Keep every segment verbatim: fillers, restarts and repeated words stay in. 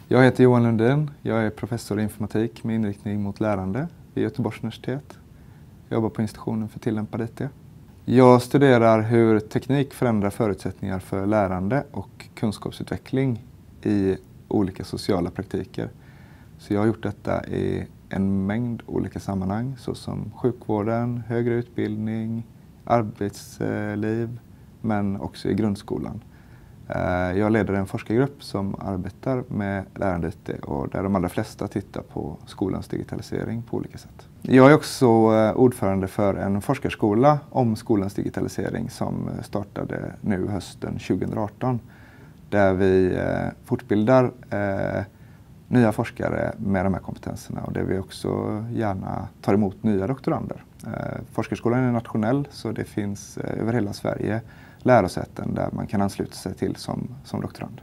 Jag heter Johan Lundin. Jag är professor i informatik med inriktning mot lärande vid Göteborgs universitet. Jag jobbar på institutionen för tillämpad I T. Jag studerar hur teknik förändrar förutsättningar för lärande och kunskapsutveckling i olika sociala praktiker. Så jag har gjort detta i en mängd olika sammanhang såsom sjukvården, högre utbildning, arbetsliv men också i grundskolan. Jag leder en forskargrupp som arbetar med lärande I T och där de allra flesta tittar på skolans digitalisering på olika sätt. Jag är också ordförande för en forskarskola om skolans digitalisering som startade nu hösten tjugoarton. Där vi fortbildar nya forskare med de här kompetenserna och där vi också gärna tar emot nya doktorander. Forskarskolan är nationell så det finns över hela Sverige lärosäten där man kan ansluta sig till som, som doktorand.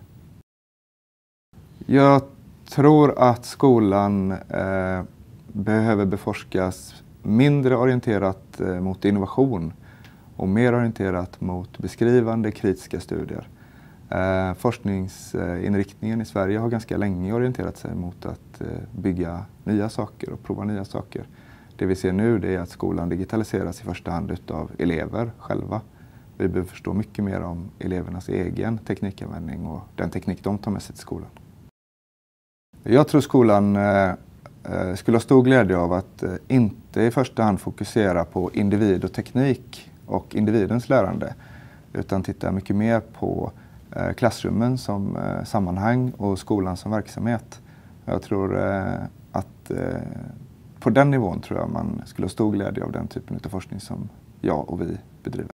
Jag tror att skolan eh, behöver beforskas mindre orienterat eh, mot innovation och mer orienterat mot beskrivande kritiska studier. Eh, forskningsinriktningen i Sverige har ganska länge orienterat sig mot att eh, bygga nya saker och prova nya saker. Det vi ser nu det är att skolan digitaliseras i första hand utav elever själva. Vi behöver förstå mycket mer om elevernas egen teknikanvändning och den teknik de tar med sig till skolan. Jag tror skolan eh, skulle ha stor glädje av att eh, inte i första hand fokusera på individ och teknik och individens lärande utan titta mycket mer på eh, klassrummen som eh, sammanhang och skolan som verksamhet. Jag tror eh, att eh, på den nivån tror jag man skulle ha stor glädje av den typen av forskning som jag och vi bedriver.